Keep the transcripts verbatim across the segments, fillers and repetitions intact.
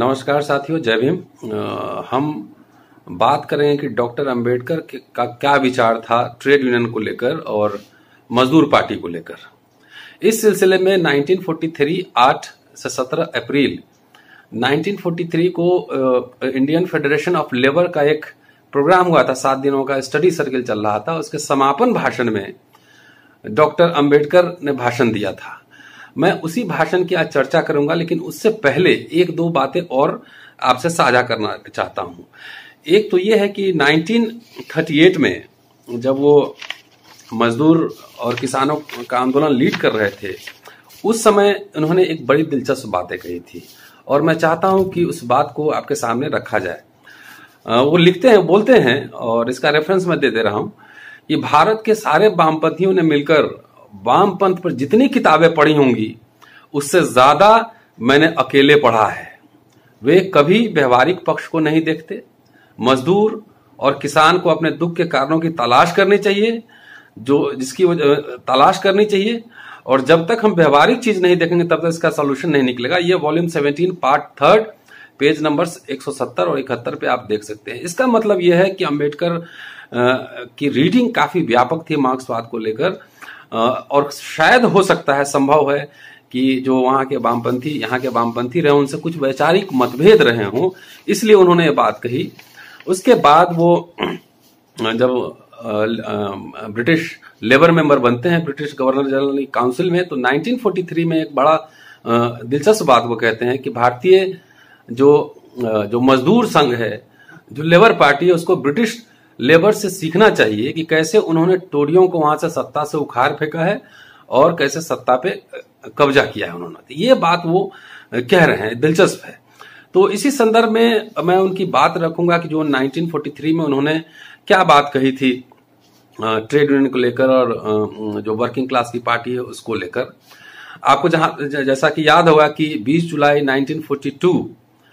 नमस्कार साथियों, जय भीम। अ, हम बात करेंगे कि डॉक्टर अंबेडकर का क्या विचार था ट्रेड यूनियन को लेकर और मजदूर पार्टी को लेकर। इस सिलसिले में उन्नीस सौ तैंतालीस आठ से सत्रह अप्रैल उन्नीस सौ तैंतालीस को अ, इंडियन फेडरेशन ऑफ लेबर का एक प्रोग्राम हुआ था। सात दिनों का स्टडी सर्किल चल रहा था। उसके समापन भाषण में डॉक्टर अंबेडकर ने भाषण दिया था। मैं उसी भाषण की आज चर्चा करूंगा, लेकिन उससे पहले एक दो बातें और आपसे साझा करना चाहता हूं। एक तो यह है कि उन्नीस सौ अड़तीस में जब वो मजदूर और किसानों का आंदोलन लीड कर रहे थे, उस समय उन्होंने एक बड़ी दिलचस्प बातें कही थी और मैं चाहता हूं कि उस बात को आपके सामने रखा जाए। वो लिखते हैं, बोलते हैं, और इसका रेफरेंस मैं दे दे रहा हूं कि भारत के सारे वामपंथियों ने मिलकर वामपंथ पर जितनी किताबें पढ़ी होंगी उससे ज्यादा मैंने अकेले पढ़ा है। वे कभी व्यवहारिक पक्ष को नहीं देखते। मजदूर और किसान को अपने दुख के कारणों की तलाश करनी चाहिए, जो जिसकी तलाश करनी चाहिए, और जब तक हम व्यवहारिक चीज नहीं देखेंगे तब तक इसका सॉल्यूशन नहीं निकलेगा। ये वॉल्यूम सत्रह पार्ट थर्ड पेज नंबर एक सौ सत्तर और इकहत्तर पे आप देख सकते हैं। इसका मतलब यह है कि अंबेडकर की रीडिंग काफी व्यापक थी मार्क्सवाद को लेकर, और शायद हो सकता है, संभव है कि जो वहां के वामपंथी यहाँ के वामपंथी रहे उनसे कुछ वैचारिक मतभेद रहे हों, इसलिए उन्होंने ये बात कही। उसके बाद वो जब ब्रिटिश लेबर मेंबर बनते हैं ब्रिटिश गवर्नर जनरल काउंसिल में, तो उन्नीस सौ तैंतालीस में एक बड़ा दिलचस्प बात वो कहते हैं कि भारतीय जो जो मजदूर संघ है, जो लेबर पार्टी है, उसको ब्रिटिश लेबर से सीखना चाहिए कि कैसे उन्होंने टोरियों को वहां से सत्ता से उखाड़ फेंका है और कैसे सत्ता पे कब्जा किया है उन्होंने। ये बात वो कह रहे हैं, दिलचस्प है। तो इसी संदर्भ में मैं उनकी बात रखूंगा कि जो उन्नीस सौ तैंतालीस में उन्होंने क्या बात कही थी ट्रेड यूनियन को लेकर और जो वर्किंग क्लास की पार्टी है उसको लेकर। आपको जहां जैसा कि याद होगा कि बीस जुलाई उन्नीस सौ बयालीस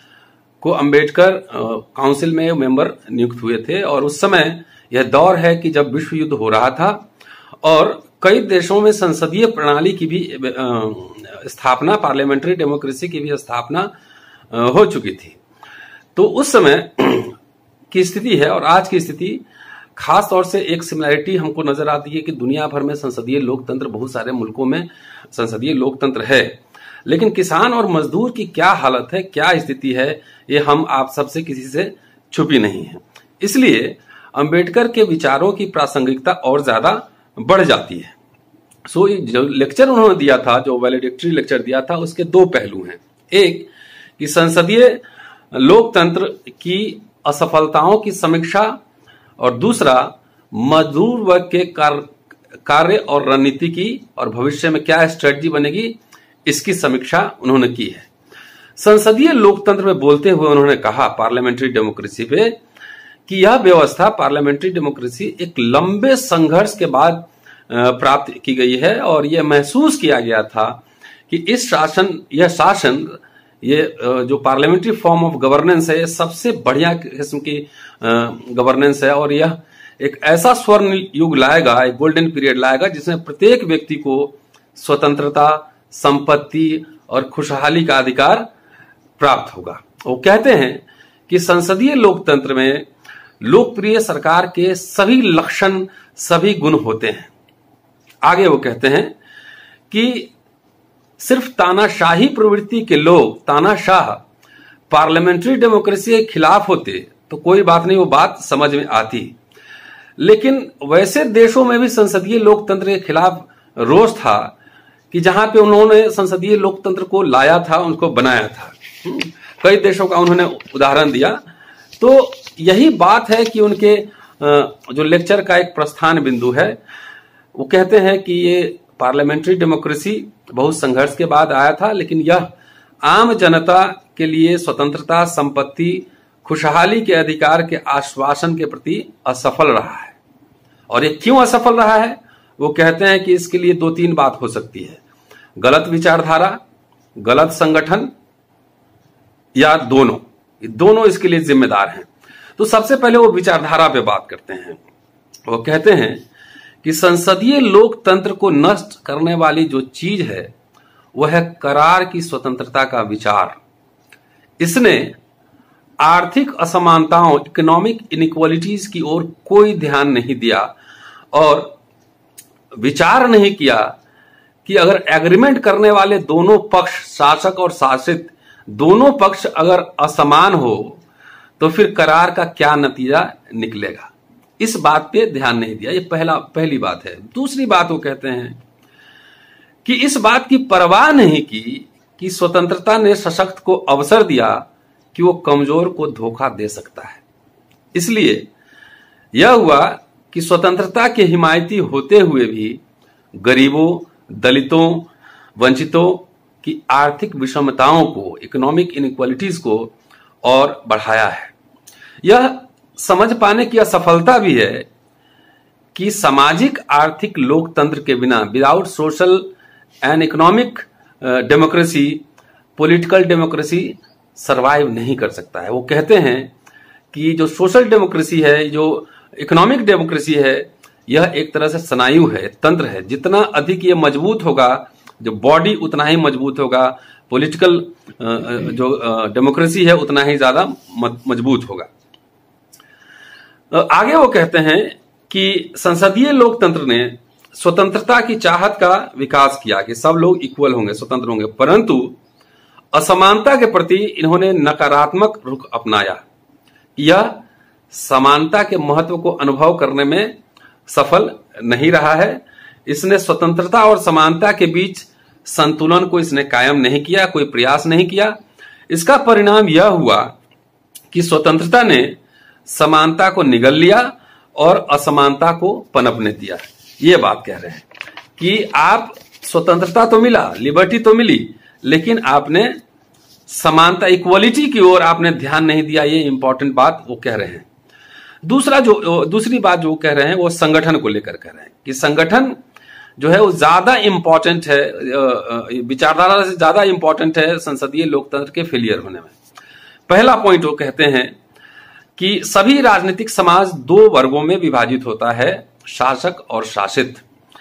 को अंबेडकर काउंसिल में मेंबर नियुक्त हुए थे, और उस समय यह दौर है कि जब विश्व युद्ध हो रहा था और कई देशों में संसदीय प्रणाली की भी स्थापना, पार्लियामेंट्री डेमोक्रेसी की भी स्थापना हो चुकी थी। तो उस समय की स्थिति है और आज की स्थिति, खास तौर से एक सिमिलैरिटी हमको नजर आती है कि दुनिया भर में संसदीय लोकतंत्र, बहुत सारे मुल्कों में संसदीय लोकतंत्र है, लेकिन किसान और मजदूर की क्या हालत है, क्या स्थिति है, ये हम आप सबसे किसी से छुपी नहीं है। इसलिए अंबेडकर के विचारों की प्रासंगिकता और ज्यादा बढ़ जाती है। सो जो लेक्चर उन्होंने दिया था, जो वैलिडिक्टरी लेक्चर दिया था, उसके दो पहलू हैं। एक कि संसदीय लोकतंत्र की असफलताओं की समीक्षा, और दूसरा मजदूर वर्ग के कार्य और रणनीति की और भविष्य में क्या स्ट्रेटजी बनेगी, इसकी समीक्षा उन्होंने की है। संसदीय लोकतंत्र में बोलते हुए उन्होंने कहा पार्लियामेंट्री डेमोक्रेसी पे कि यह व्यवस्था, पार्लियामेंट्री डेमोक्रेसी, एक लंबे संघर्ष के बाद प्राप्त की गई है, और यह महसूस किया गया था कि इस शासन यह शासन ये जो पार्लियामेंट्री फॉर्म ऑफ गवर्नेंस है, ये सबसे बढ़िया किस्म की गवर्नेंस है, और यह एक ऐसा स्वर्ण युग लाएगा, एक गोल्डन पीरियड लाएगा, जिसमें प्रत्येक व्यक्ति को स्वतंत्रता, संपत्ति और खुशहाली का अधिकार प्राप्त होगा। वो कहते हैं कि संसदीय लोकतंत्र में लोकप्रिय सरकार के सभी लक्षण, सभी गुण होते हैं। आगे वो कहते हैं कि सिर्फ तानाशाही प्रवृत्ति के लोग, तानाशाह, पार्लियामेंट्री डेमोक्रेसी के खिलाफ होते तो कोई बात नहीं, वो बात समझ में आती, लेकिन वैसे देशों में भी संसदीय लोकतंत्र के खिलाफ रोष था कि जहां पे उन्होंने संसदीय लोकतंत्र को लाया था, उनको बनाया था। कई देशों का उन्होंने उदाहरण दिया। तो यही बात है कि उनके जो लेक्चर का एक प्रस्थान बिंदु है, वो कहते हैं कि ये पार्लियामेंट्री डेमोक्रेसी बहुत संघर्ष के बाद आया था, लेकिन यह आम जनता के लिए स्वतंत्रता, संपत्ति, खुशहाली के अधिकार के आश्वासन के प्रति असफल रहा है। और ये क्यों असफल रहा है, वो कहते हैं कि इसके लिए दो तीन बात हो सकती है: गलत विचारधारा, गलत संगठन, या दोनों। दोनों इसके लिए जिम्मेदार हैं। तो सबसे पहले वो विचारधारा पे बात करते हैं। वो कहते हैं कि संसदीय लोकतंत्र को नष्ट करने वाली जो चीज है वह है करार की स्वतंत्रता का विचार। इसने आर्थिक असमानताओं, इकोनॉमिक इनइक्वालिटीज की ओर कोई ध्यान नहीं दिया और विचार नहीं किया कि अगर एग्रीमेंट करने वाले दोनों पक्ष, शासक और शासित, दोनों पक्ष अगर असमान हो तो फिर करार का क्या नतीजा निकलेगा। इस बात पे ध्यान नहीं दिया। ये पहला पहली बात है। दूसरी बात वो कहते हैं कि इस बात की परवाह नहीं की कि स्वतंत्रता ने सशक्त को अवसर दिया कि वो कमजोर को धोखा दे सकता है। इसलिए यह हुआ कि स्वतंत्रता के हिमायती होते हुए भी गरीबों, दलितों, वंचितों की आर्थिक विषमताओं को, इकोनॉमिक इनइक्वालिटीज को और बढ़ाया है। यह समझ पाने की असफलता भी है कि सामाजिक आर्थिक लोकतंत्र के बिना, without social and economic democracy, political democracy survive नहीं कर सकता है। वो कहते हैं कि जो सोशल डेमोक्रेसी है, जो इकोनॉमिक डेमोक्रेसी है, यह एक तरह से स्नायु है, तंत्र है। जितना अधिक ये मजबूत होगा, जो बॉडी उतना ही मजबूत होगा। पॉलिटिकल जो डेमोक्रेसी है उतना ही ज्यादा मजबूत होगा। आगे वो कहते हैं कि संसदीय लोकतंत्र ने स्वतंत्रता की चाहत का विकास किया कि सब लोग इक्वल होंगे, स्वतंत्र होंगे, परंतु असमानता के प्रति इन्होंने नकारात्मक रुख अपनाया। यह समानता के महत्व को अनुभव करने में सफल नहीं रहा है। इसने स्वतंत्रता और समानता के बीच संतुलन को इसने कायम नहीं किया, कोई प्रयास नहीं किया। इसका परिणाम यह हुआ कि स्वतंत्रता ने समानता को निगल लिया और असमानता को पनपने दिया। ये बात कह रहे हैं कि आप स्वतंत्रता तो मिला, लिबर्टी तो मिली, लेकिन आपने समानता, इक्वलिटी की ओर आपने ध्यान नहीं दिया। ये इंपॉर्टेंट बात वो कह रहे हैं। दूसरा जो दूसरी बात जो कह रहे हैं वो संगठन को लेकर कह रहे हैं कि संगठन जो है वो ज्यादा इंपॉर्टेंट है, विचारधारा से ज्यादा इंपॉर्टेंट है संसदीय लोकतंत्र के फेलियर होने में। पहला पॉइंट वो कहते हैं कि सभी राजनीतिक समाज दो वर्गों में विभाजित होता है, शासक और शासित।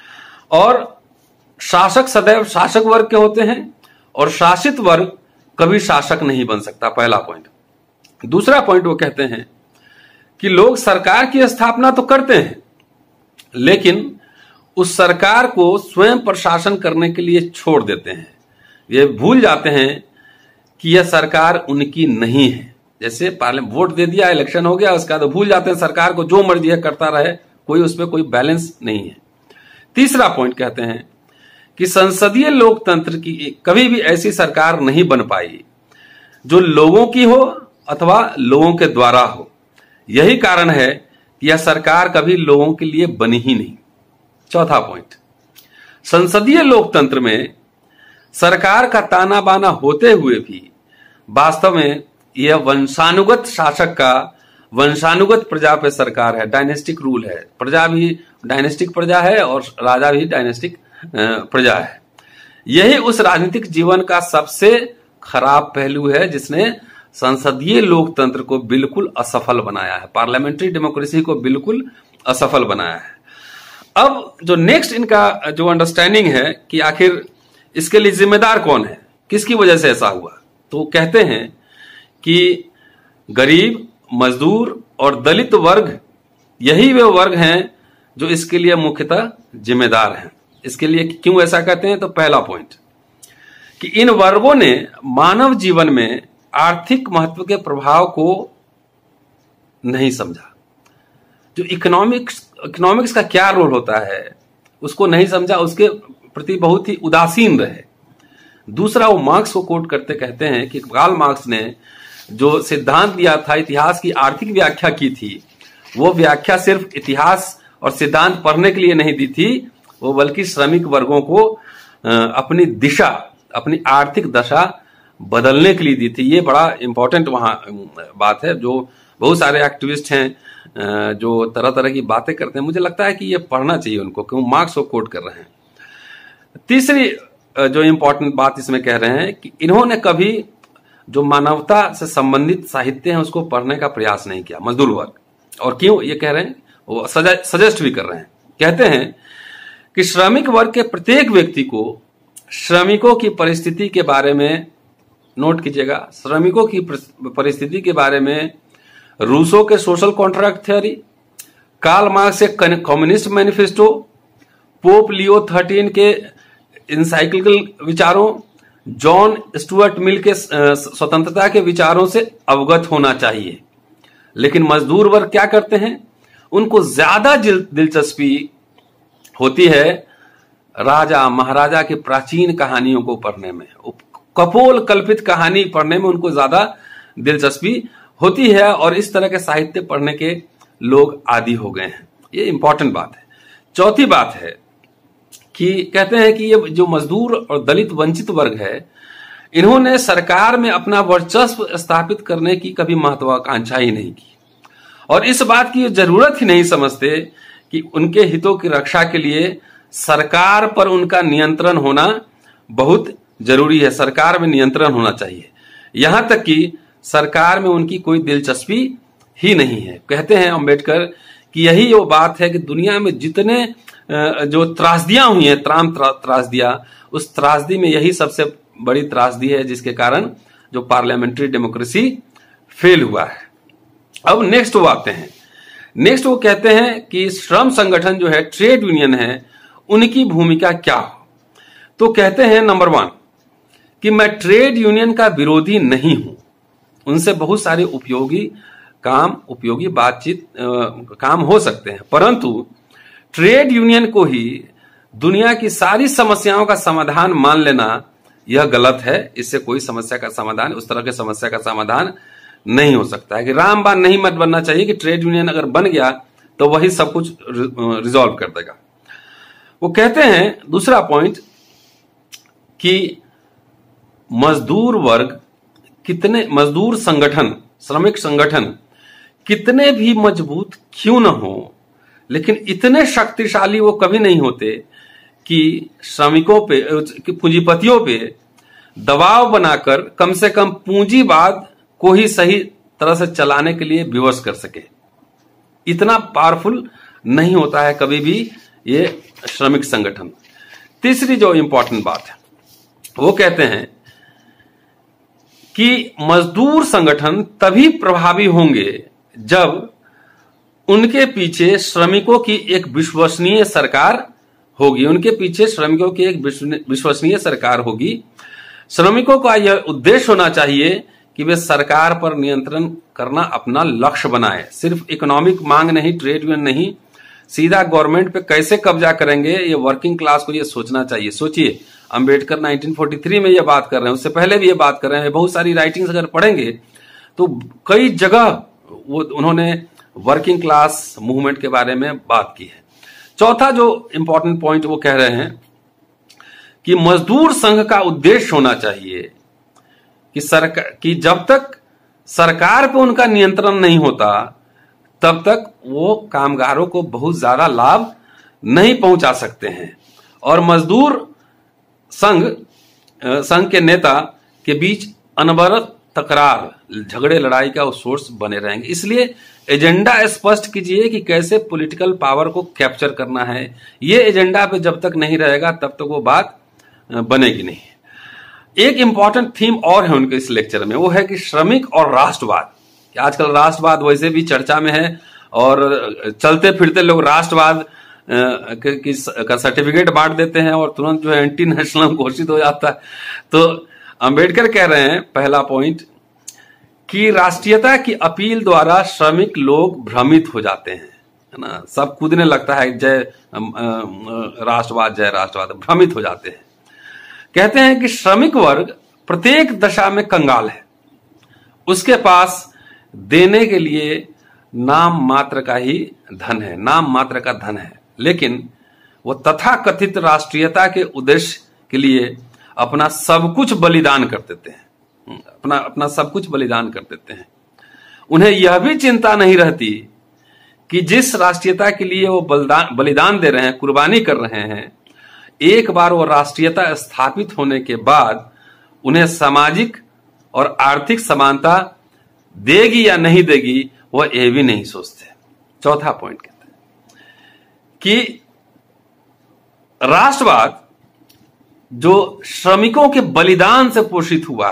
और शासक सदैव शासक वर्ग के होते हैं और शासित वर्ग कभी शासक नहीं बन सकता। पहला पॉइंट। दूसरा पॉइंट वो कहते हैं कि लोग सरकार की स्थापना तो करते हैं, लेकिन उस सरकार को स्वयं प्रशासन करने के लिए छोड़ देते हैं। ये भूल जाते हैं कि यह सरकार उनकी नहीं है। जैसे पार्लियामेंट वोट दे दिया, इलेक्शन हो गया, उसका तो भूल जाते हैं सरकार को जो मर्जी है करता रहे, कोई उसमें कोई बैलेंस नहीं है। तीसरा पॉइंट कहते हैं कि संसदीय लोकतंत्र की कभी भी ऐसी सरकार नहीं बन पाई जो लोगों की हो अथवा लोगों के द्वारा हो। यही कारण है कि यह सरकार कभी लोगों के लिए बनी ही नहीं। चौथा पॉइंट, संसदीय लोकतंत्र में सरकार का ताना बाना होते हुए भी वास्तव में यह वंशानुगत शासक का, वंशानुगत प्रजा पे सरकार है, डायनेस्टिक रूल है। प्रजा भी डायनेस्टिक प्रजा है और राजा भी डायनेस्टिक प्रजा है। यही उस राजनीतिक जीवन का सबसे खराब पहलू है जिसने संसदीय लोकतंत्र को बिल्कुल असफल बनाया है, पार्लियामेंट्री डेमोक्रेसी को बिल्कुल असफल बनाया है। अब जो नेक्स्ट इनका जो अंडरस्टैंडिंग है कि आखिर इसके लिए जिम्मेदार कौन है, किसकी वजह से ऐसा हुआ, तो कहते हैं कि गरीब, मजदूर और दलित वर्ग यही वे वर्ग हैं जो इसके लिए मुख्यतः जिम्मेदार हैं। इसके लिए क्यों ऐसा कहते हैं, तो पहला पॉइंट कि इन वर्गों ने मानव जीवन में आर्थिक महत्व के प्रभाव को नहीं समझा। जो इकोनॉमिक्स इकोनॉमिक्स का क्या रोल होता है उसको नहीं समझा, उसके प्रति बहुत ही उदासीन रहे। दूसरा, वो मार्क्स को कोट करते कहते हैं कि कार्ल मार्क्स ने जो सिद्धांत दिया था, इतिहास की आर्थिक व्याख्या की थी, वो व्याख्या सिर्फ इतिहास और सिद्धांत पढ़ने के लिए नहीं दी थी, वो बल्कि श्रमिक वर्गों को अपनी दिशा, अपनी आर्थिक दशा बदलने के लिए दी थी। ये बड़ा इंपॉर्टेंट वहां बात है। जो बहुत सारे एक्टिविस्ट हैं जो तरह तरह की बातें करते हैं, मुझे लगता है कि ये पढ़ना चाहिए उनको, क्यों मार्क्स को कोट कर रहे हैं। तीसरी जो इंपॉर्टेंट बात इसमें कह रहे हैं कि इन्होंने कभी जो मानवता से संबंधित साहित्य है उसको पढ़ने का प्रयास नहीं किया, मजदूर वर्ग। और क्यों ये कह रहे हैं, वो सजेस्ट भी कर रहे हैं। कहते हैं कि श्रमिक वर्ग के प्रत्येक व्यक्ति को श्रमिकों की परिस्थिति के बारे में नोट कीजिएगा, श्रमिकों की परिस्थिति के बारे में रूसो के social contract theory, Karl Marx के communist manifesto, Pope Leo thirteen के इंसाइक्लिकल विचारों, जॉन स्टुअर्ट मिल के स्वतंत्रता के विचारों से अवगत होना चाहिए। लेकिन मजदूर वर्ग क्या करते हैं? उनको ज्यादा दिलचस्पी होती है राजा महाराजा की प्राचीन कहानियों को पढ़ने में, कपोल कल्पित कहानी पढ़ने में उनको ज्यादा दिलचस्पी होती है, और इस तरह के साहित्य पढ़ने के लोग आदी हो गए हैं। ये इंपॉर्टेंट बात है। चौथी बात है कि कहते हैं कि ये जो मजदूर और दलित वंचित वर्ग है, इन्होंने सरकार में अपना वर्चस्व स्थापित करने की कभी महत्वाकांक्षा ही नहीं की, और इस बात की जरूरत ही नहीं समझते कि उनके हितों की रक्षा के लिए सरकार पर उनका नियंत्रण होना बहुत जरूरी है। सरकार में नियंत्रण होना चाहिए, यहां तक कि सरकार में उनकी कोई दिलचस्पी ही नहीं है। कहते हैं अंबेडकर कि यही वो बात है कि दुनिया में जितने जो त्रासदियां हुई हैं, त्राम त्रासदियां, उस त्रासदी में यही सबसे बड़ी त्रासदी है जिसके कारण जो पार्लियामेंट्री डेमोक्रेसी फेल हुआ है। अब नेक्स्ट वो आते हैं, नेक्स्ट वो कहते हैं कि श्रम संगठन जो है, ट्रेड यूनियन है, उनकी भूमिका क्या हो। तो कहते हैं नंबर वन कि मैं ट्रेड यूनियन का विरोधी नहीं हूं, उनसे बहुत सारे उपयोगी काम उपयोगी बातचीत काम हो सकते हैं, परंतु ट्रेड यूनियन को ही दुनिया की सारी समस्याओं का समाधान मान लेना यह गलत है। इससे कोई समस्या का समाधान, उस तरह के समस्या का समाधान नहीं हो सकता है कि रामबाण नहीं मत बनना चाहिए कि ट्रेड यूनियन अगर बन गया तो वही सब कुछ रिजॉल्व कर देगा। वो कहते हैं दूसरा पॉइंट कि मजदूर वर्ग कितने, मजदूर संगठन, श्रमिक संगठन कितने भी मजबूत क्यों न हो, लेकिन इतने शक्तिशाली वो कभी नहीं होते कि श्रमिकों पे, पूंजीपतियों पे दबाव बनाकर कम से कम पूंजीवाद को ही सही तरह से चलाने के लिए विवश कर सके। इतना पावरफुल नहीं होता है कभी भी ये श्रमिक संगठन। तीसरी जो इंपॉर्टेंट बात है वो कहते हैं कि मजदूर संगठन तभी प्रभावी होंगे जब उनके पीछे श्रमिकों की एक विश्वसनीय सरकार होगी, उनके पीछे श्रमिकों की एक विश्वसनीय सरकार होगी। श्रमिकों का यह उद्देश्य होना चाहिए कि वे सरकार पर नियंत्रण करना अपना लक्ष्य बनाए। सिर्फ इकोनॉमिक मांग नहीं, ट्रेड यूनियन नहीं, सीधा गवर्नमेंट पे कैसे कब्जा करेंगे, ये वर्किंग क्लास को ये सोचना चाहिए। सोचिए, अंबेडकर नाइनटीन फोर्टी थ्री में ये बात कर रहे हैं, उससे पहले भी ये बात कर रहे हैं। बहुत सारी राइटिंग्स अगर पढ़ेंगे तो कई जगह वो उन्होंने वर्किंग क्लास मूवमेंट के बारे में बात की है। चौथा जो इंपॉर्टेंट पॉइंट वो कह रहे हैं कि मजदूर संघ का उद्देश्य होना चाहिए कि सरकार कि जब तक सरकार पे उनका नियंत्रण नहीं होता तब तक वो कामगारों को बहुत ज्यादा लाभ नहीं पहुंचा सकते हैं, और मजदूर संघ संघ के नेता के बीच अनवरत तकरार, झगड़े लड़ाई का सोर्स बने रहेंगे। इसलिए एजेंडा स्पष्ट कीजिए कि कैसे पॉलिटिकल पावर को कैप्चर करना है। ये एजेंडा पे जब तक नहीं रहेगा तब तक वो बात बनेगी नहीं। एक इंपॉर्टेंट थीम और है उनके इस लेक्चर में, वो है कि श्रमिक और राष्ट्रवाद। आजकल राष्ट्रवाद वैसे भी चर्चा में है, और चलते फिरते लोग राष्ट्रवाद का सर्टिफिकेट बांट देते हैं और तुरंत जो है एंटी नेशनल घोषित हो जाता है। तो अंबेडकर कह रहे हैं, पहला पॉइंट, कि राष्ट्रीयता की अपील द्वारा श्रमिक लोग भ्रमित हो जाते हैं, है ना, सब कूदने लगता है जय राष्ट्रवाद जय राष्ट्रवाद, भ्रमित हो जाते हैं। कहते हैं कि श्रमिक वर्ग प्रत्येक दशा में कंगाल है, उसके पास देने के लिए नाम मात्र का ही धन है, नाम मात्र का धन है, लेकिन वो तथाकथित राष्ट्रीयता के उद्देश्य के लिए अपना सब कुछ बलिदान कर देते हैं, अपना अपना सब कुछ बलिदान कर देते हैं। उन्हें यह भी चिंता नहीं रहती कि जिस राष्ट्रीयता के लिए वो बलिदान बलिदान दे रहे हैं, कुर्बानी कर रहे हैं, एक बार वो राष्ट्रीयता स्थापित होने के बाद उन्हें सामाजिक और आर्थिक समानता देगी या नहीं देगी, वह ये भी नहीं सोचते। चौथा पॉइंट कहते हैं कि राष्ट्रवाद जो श्रमिकों के बलिदान से पोषित हुआ है,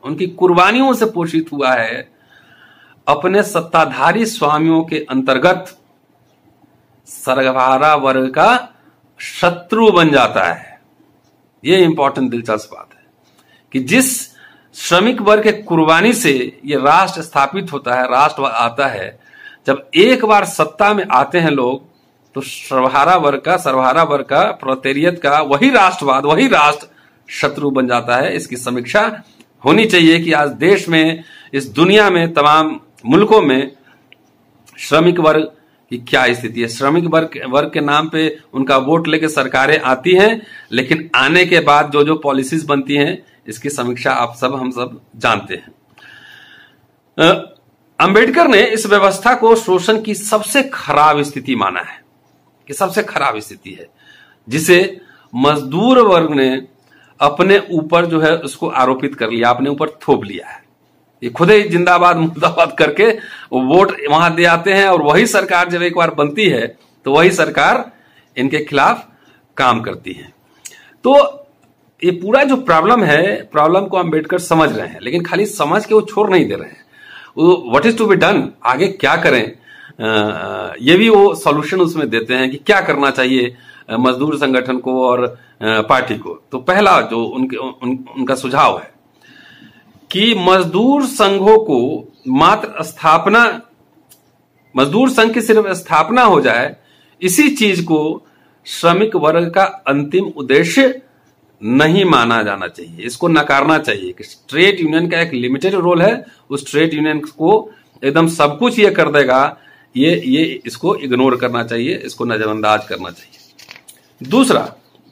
उनकी कुर्बानियों से पोषित हुआ है, अपने सत्ताधारी स्वामियों के अंतर्गत सर्वहारा वर्ग का शत्रु बन जाता है। यह इंपॉर्टेंट दिलचस्प बात है कि जिस श्रमिक वर्ग के कुर्बानी से यह राष्ट्र स्थापित होता है, राष्ट्र आता है, जब एक बार सत्ता में आते हैं लोग, तो सर्वहारा वर्ग का सर्वहारा वर्ग का प्रोलेटारिएट का वही राष्ट्रवाद, वही राष्ट्र शत्रु बन जाता है। इसकी समीक्षा होनी चाहिए कि आज देश में, इस दुनिया में, तमाम मुल्कों में श्रमिक वर्ग की क्या स्थिति है। श्रमिक वर्ग वर्ग के नाम पे उनका वोट लेके सरकारें आती हैं, लेकिन आने के बाद जो जो पॉलिसीज बनती हैं, इसकी समीक्षा आप सब हम सब जानते हैं। अंबेडकर ने इस व्यवस्था को शोषण की सबसे खराब स्थिति माना है, कि सबसे खराब स्थिति है, जिसे मजदूर वर्ग ने अपने ऊपर जो है उसको आरोपित कर लिया, अपने ऊपर थोप लिया है। ये खुद ही जिंदाबाद मुर्दाबाद करके वोट वहां दे आते हैं, और वही सरकार जब एक बार बनती है तो वही सरकार इनके खिलाफ काम करती है। तो ये पूरा जो प्रॉब्लम है, प्रॉब्लम को अंबेडकर समझ रहे हैं, लेकिन खाली समझ के वो छोड़ नहीं दे रहे हैं। What is to be done, आगे क्या करें, आ, ये भी वो सॉल्यूशन उसमें देते हैं कि क्या करना चाहिए मजदूर संगठन को और आ, पार्टी को। तो पहला जो उनके उन, उनका सुझाव है कि मजदूर संघों को मात्र स्थापना, मजदूर संघ की सिर्फ स्थापना हो जाए, इसी चीज को श्रमिक वर्ग का अंतिम उद्देश्य नहीं माना जाना चाहिए, इसको नकारना चाहिए कि ट्रेड यूनियन का एक लिमिटेड रोल है, उस ट्रेड यूनियन को एकदम सब कुछ ये कर देगा, ये ये इसको इग्नोर करना चाहिए, इसको नजरअंदाज करना चाहिए। दूसरा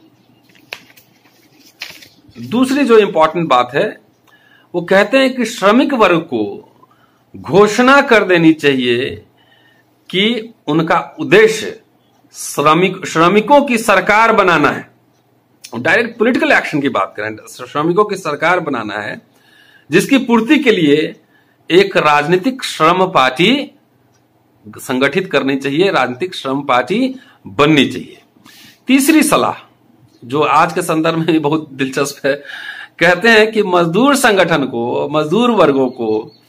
दूसरी जो इंपॉर्टेंट बात है, वो कहते हैं कि श्रमिक वर्ग को घोषणा कर देनी चाहिए कि उनका उद्देश्य श्रमिक श्रमिकों की सरकार बनाना है। डायरेक्ट पॉलिटिकल एक्शन की बात करें, श्रमिकों की सरकार बनाना है, जिसकी पूर्ति के लिए एक राजनीतिक श्रम पार्टी संगठित करनी चाहिए, राजनीतिक श्रम पार्टी बननी चाहिए। तीसरी सलाह जो आज के संदर्भ में बहुत दिलचस्प है, कहते हैं कि मजदूर संगठन को, मजदूर वर्गों को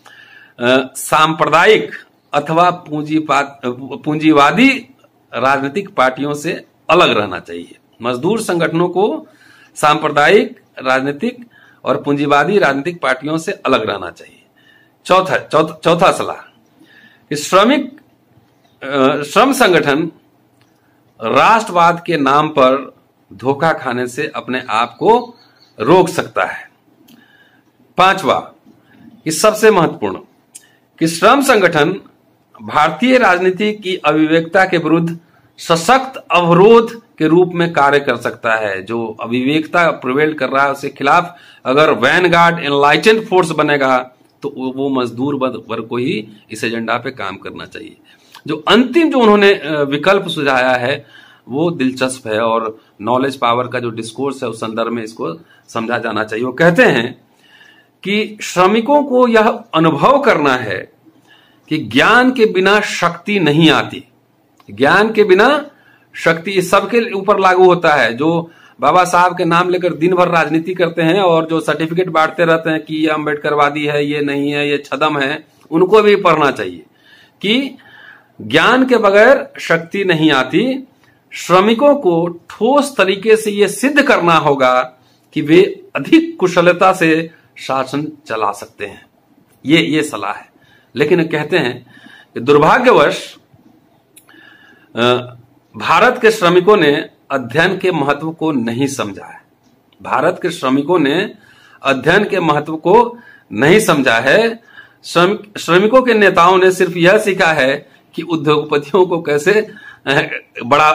सांप्रदायिक अथवा पूंजीवादी राजनीतिक पार्टियों से अलग रहना चाहिए। मजदूर संगठनों को सांप्रदायिक, राजनीतिक और पूंजीवादी राजनीतिक पार्टियों से अलग रहना चाहिए। चौथा चौथा, चौथा सलाह कि श्रमिक श्रम संगठन राष्ट्रवाद के नाम पर धोखा खाने से अपने आप को रोक सकता है। पांचवा, कि सबसे महत्वपूर्ण, कि श्रम संगठन भारतीय राजनीति की अविवेकता के विरुद्ध सशक्त अवरोध के रूप में कार्य कर सकता है। जो अविवेकता प्रिवेल कर रहा है उसके खिलाफ अगर वैनगार्ड एनलाइटेंड फोर्स बनेगा तो वो मजदूर वर्ग को ही इस एजेंडा पे काम करना चाहिए। जो अंतिम जो उन्होंने विकल्प सुझाया है वो दिलचस्प है, और नॉलेज पावर का जो डिस्कोर्स है उस संदर्भ में इसको समझा जाना चाहिए। वो कहते हैं कि श्रमिकों को यह अनुभव करना है कि ज्ञान के बिना शक्ति नहीं आती। ज्ञान के बिना शक्ति सबके ऊपर लागू होता है। जो बाबा साहब के नाम लेकर दिन भर राजनीति करते हैं और जो सर्टिफिकेट बांटते रहते हैं कि ये अम्बेडकरवादी है, ये नहीं है, ये छदम है, उनको भी पढ़ना चाहिए कि ज्ञान के बगैर शक्ति नहीं आती। श्रमिकों को ठोस तरीके से यह सिद्ध करना होगा कि वे अधिक कुशलता से शासन चला सकते हैं। ये ये सलाह है। लेकिन कहते हैं कि दुर्भाग्यवश भारत के श्रमिकों ने अध्ययन के महत्व को नहीं समझा है। भारत के श्रमिकों ने अध्ययन के महत्व को नहीं समझा है। श्रमिक श्रमिकों के नेताओं ने सिर्फ यह सीखा है कि उद्योगपतियों को कैसे बड़ा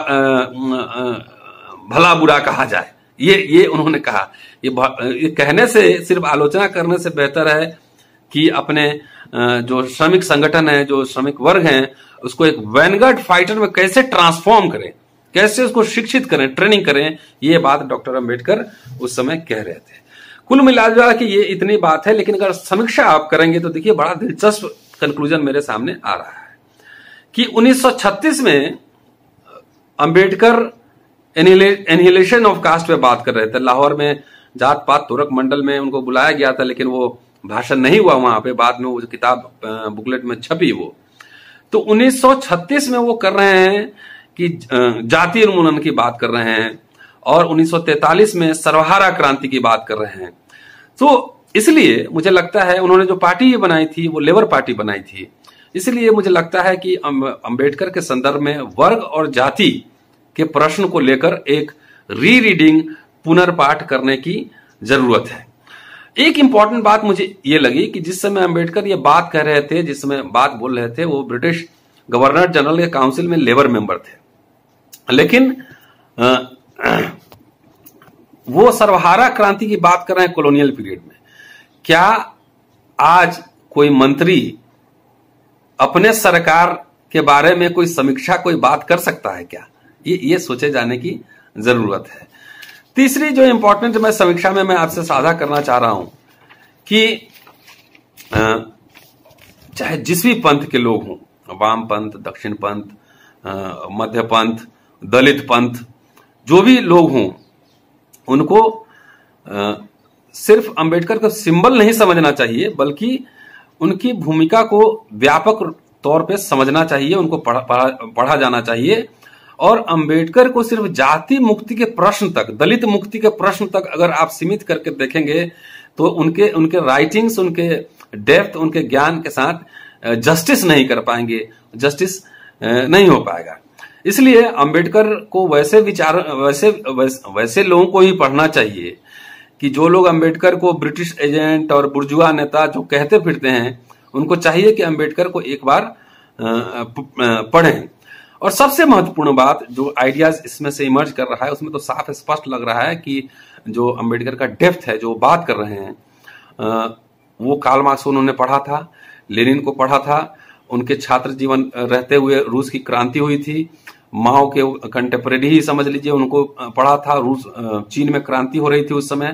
भला बुरा कहा जाए। ये ये उन्होंने कहा। ये, ये कहने से, सिर्फ आलोचना करने से बेहतर है कि अपने जो श्रमिक संगठन है, जो श्रमिक वर्ग हैं, उसको एक वैनगार्ड फाइटर में कैसे ट्रांसफॉर्म करें, कैसे उसको शिक्षित करें, ट्रेनिंग करें। ये बात डॉक्टर अंबेडकर उस समय कह रहे थे। कुल मिलाजुला के ये इतनी बात है, लेकिन अगर समीक्षा आप करेंगे तो देखिए बड़ा दिलचस्प कंक्लूजन मेरे सामने आ रहा है कि उन्नीस सौ छत्तीस में अंबेडकर एनिहिलेशन ऑफ कास्ट पे बात कर रहे थे। लाहौर में जात पात तुरक मंडल में उनको बुलाया गया था, लेकिन वो भाषण नहीं हुआ वहां पे, बाद में वो जो किताब बुकलेट में छपी वो, तो उन्नीस सौ छत्तीस में वो कर रहे हैं कि जातीय उन्मूलन की बात कर रहे हैं, और उन्नीस सौ तैंतालीस में सर्वहारा क्रांति की बात कर रहे हैं। तो इसलिए मुझे लगता है उन्होंने जो पार्टी बनाई थी वो लेबर पार्टी बनाई थी, इसलिए मुझे लगता है कि अंबेडकर के संदर्भ में वर्ग और जाति के प्रश्न को लेकर एक री रीडिंग, पुनर्पाठ करने की जरूरत है। एक इंपॉर्टेंट बात मुझे ये लगी कि जिस समय अंबेडकर ये बात कह रहे थे, जिस समय बात बोल रहे थे, वो ब्रिटिश गवर्नर जनरल के काउंसिल में लेबर मेंबर थे, लेकिन आ, वो सर्वहारा क्रांति की बात कर रहे हैं कॉलोनियल पीरियड में। क्या आज कोई मंत्री अपने सरकार के बारे में कोई समीक्षा, कोई बात कर सकता है क्या? ये ये सोचे जाने की जरूरत है। तीसरी जो इंपॉर्टेंट मैं समीक्षा में मैं आपसे साझा करना चाह रहा हूं कि चाहे जिस भी पंथ के लोग हों, वाम पंथ, दक्षिण पंथ, मध्य पंथ, दलित पंथ, जो भी लोग हों, उनको आ, सिर्फ अंबेडकर को सिंबल नहीं समझना चाहिए, बल्कि उनकी भूमिका को व्यापक तौर पे समझना चाहिए, उनको पढ़ा, पढ़ा, पढ़ा जाना चाहिए। और अंबेडकर को सिर्फ जाति मुक्ति के प्रश्न तक, दलित मुक्ति के प्रश्न तक अगर आप सीमित करके देखेंगे तो उनके उनके राइटिंग्स, उनके डेप्थ, उनके ज्ञान के साथ जस्टिस नहीं कर पाएंगे, जस्टिस नहीं हो पाएगा। इसलिए अंबेडकर को वैसे विचार वैसे वैसे, वैसे लोगों को ही पढ़ना चाहिए कि जो लोग अंबेडकर को ब्रिटिश एजेंट और बुर्जुआ नेता जो कहते फिरते हैं, उनको चाहिए कि अंबेडकर को एक बार पढ़ें। और सबसे महत्वपूर्ण बात जो आइडियाज इसमें से इमर्ज कर रहा है, उसमें तो साफ स्पष्ट लग रहा है कि जो अंबेडकर का डेप्थ है, जो बात कर रहे हैं, वो कार्ल मार्क्स उन्होंने पढ़ा था, लेनिन को पढ़ा था, उनके छात्र जीवन रहते हुए रूस की क्रांति हुई थी, माओ के कंटेम्परेरी ही समझ लीजिए, उनको पढ़ा था, रूस चीन में क्रांति हो रही थी उस समय।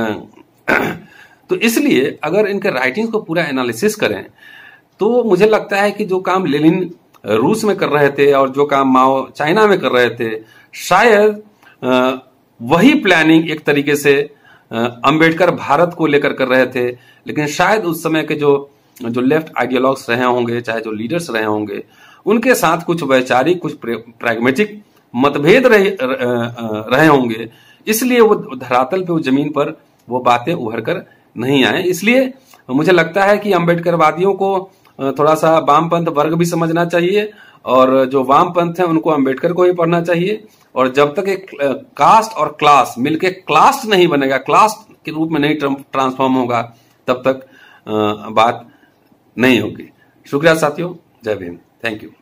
तो इसलिए अगर इनके राइटिंग्स को पूरा एनालिसिस करें तो मुझे लगता है कि जो काम लेनिन रूस में कर रहे थे और जो काम माओ चाइना में कर रहे थे, शायद वही प्लानिंग एक तरीके से अंबेडकर भारत को लेकर कर रहे थे। लेकिन शायद उस समय के जो जो लेफ्ट आइडियोलॉग्स रहे होंगे, चाहे जो लीडर्स रहे होंगे, उनके साथ कुछ वैचारिक, कुछ प्रैग्मेटिक मतभेद रहे, रहे होंगे, इसलिए वो धरातल पे, वो जमीन पर वो बातें उभर कर नहीं आए। इसलिए मुझे लगता है कि अंबेडकरवादियों को थोड़ा सा वामपंथ वर्ग भी समझना चाहिए, और जो वामपंथ है उनको अंबेडकर को ही पढ़ना चाहिए। और जब तक एक कास्ट और क्लास मिलके क्लास नहीं बनेगा, क्लास के रूप में नहीं ट्रांसफॉर्म होगा, तब तक बात नहीं होगी। शुक्रिया साथियों, जय भीम, थैंक यू।